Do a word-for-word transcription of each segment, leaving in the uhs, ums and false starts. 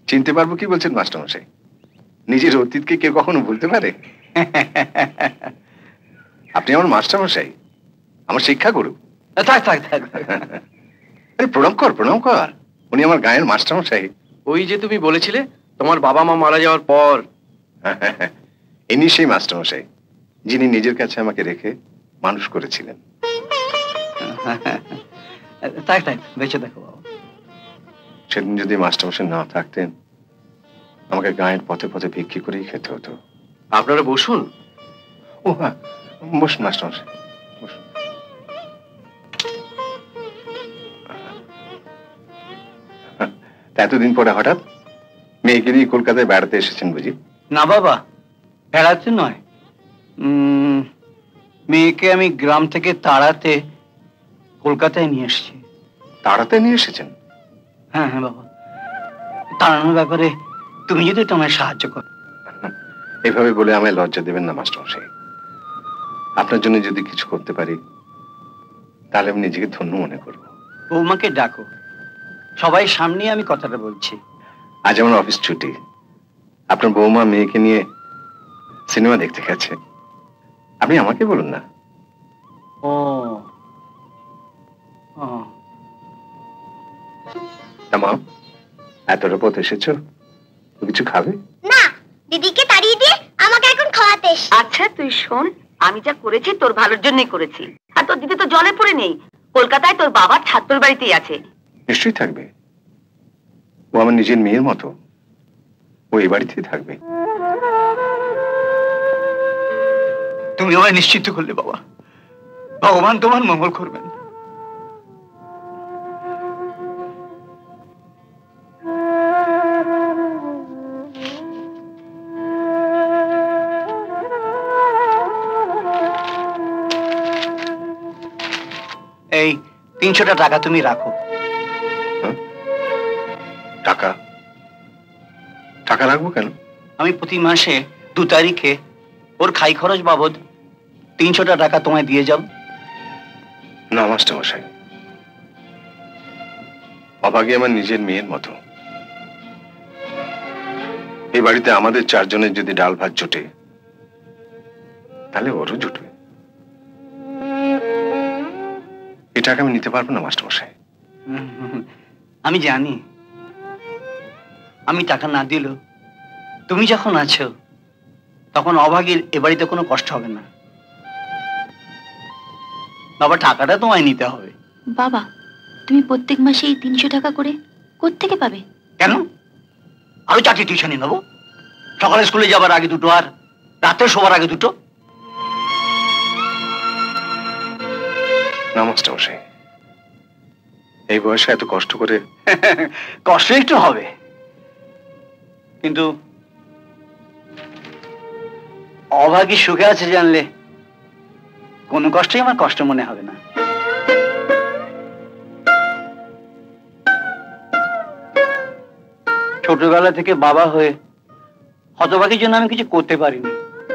চিনতে পারবো কি বলছেন মাস্টারমশাই? নিজের অতীতকে কেউ কখনো ভুলতে পারে? আপনি আমার মাস্টারমশাই, আমার শিক্ষা গুরু। থাক থাক থাক প্রণাম কর প্রণাম কর, উনি আমার গায়ের মাস্টারমশাই। ওই যে তুমি বলেছিলে তোমার বাবা মা মারা যাওয়ার পর। ইনি সেই মাস্টারমশাই যিনি নিজের কাছে আমাকে রেখে মানুষ করেছিলেন। থাক থাক বেঁচে দেখো বাবা। সেদিন যদি মাস্টারমশাই না থাকতেন আমাকে গায়ের পথে পথে ভিক্ষি করেই খেতে হতো। আপনারা বসুন। ও হ্যাঁ বসুন মাস্টারমশাই বসুন। এতদিন পরে হঠাৎ মেয়েকে নিয়ে কলকাতায় বেড়াতে এসেছেন বুঝি? না বাবা, বেড়াতে নয়, মেয়েকে আমি গ্রাম থেকে তাড়াতে কলকাতায় নিয়ে এসেছি। তাড়াতে নিয়ে এসেছেন? হ্যাঁ হ্যাঁ বাবা, তাড়ানোর ব্যাপারে তুমি যদি একটু আমায় সাহায্য করো। এইভাবে বলে আমায় লজ্জা দেবেন না মাস্টারমশাই। আপনার জন্য যদি কিছু করতে পারি তাহলে আমি নিজেকে ধন্য মনে করব। বৌমাকে ডাকো, সবাই সামনে আমি কথাটা বলছি। আজ আমার অফিস ছুটি, আপনার বৌমা মেয়েকে নিয়ে সিনেমা দেখতে গেছে, আপনি আমাকে বলুন না। ও মা, এতটা পথ এসেছো, কিছু খাবে? না, দিদিকে তাড়িয়ে দিয়ে আমাকে এখন খাওয়াতে এসেছি। আচ্ছা তুই শোন, আমি যা করেছি তোর ভালোর জন্যই করেছি। আর তোর দিদি তো জলে পড়ে নেই, কলকাতায় তোর বাবার ছাত্রর বাড়িতেই আছে। নিশ্চয়ই থাকবে, ও আমার নিজের মেয়ের মতো, ও এই বাড়িতেই থাকবে। তুমি আমায় নিশ্চিত করলে বাবা, ভগবান তোমার মঙ্গল করবেন। এই তিনশোটা টাকা তুমি রাখো। টাকা? টাকা রাখবো কেন? আমি প্রতি মাসে দু তারিখে ওর খাই খরচ বাবদ তিনশোটা টাকা তোমায় দিয়ে যাব। না মাস্টারমশাই, অভাগী আমার নিজের মেয়ের মতো। এই বাড়িতে আমাদের চারজনের যদি ডাল ভাত জোটে তাহলে ওরও জুটবে। এই টাকা আমি নিতে পারবো না মাস্টারমশাই। আমি জানি, আমি টাকা না দিলেও তুমি যখন আছো তখন অভাগীর এ বাড়িতে কোনো কষ্ট হবে না। বাবা, টাকাটা তোমায় নিতে হবে। বাবা, তুমি প্রত্যেক মাসে এই তিনশো টাকা করে কোত্থেকে পাবে? কেন? আরো চারটি টিউশনি নেবো, সকালে স্কুলে যাবার আগে দুটো আর রাতে শোবার আগে দুটো। না মাস্টারমশাই, এই বয়সে এত কষ্ট করে। কষ্ট একটু হবে, কিন্তু অভাগী সুখে আছে জানলে কোনো কষ্টই আমার কষ্ট মনে হবে না। ছোটবেলা থেকে বাবা হয়ে হতভাগীর জন্য আমি কিছু করতে পারিনি।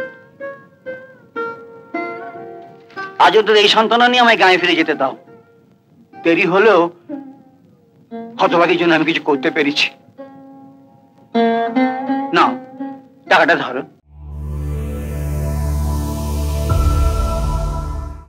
আজও তোর এই সান্ত্বনা নিয়ে আমায় গায়ে ফিরে যেতে দাও। দেরি হলেও হতভাগীর জন্য আমি কিছু করতে পেরেছি। না, টাকাটা ধরো।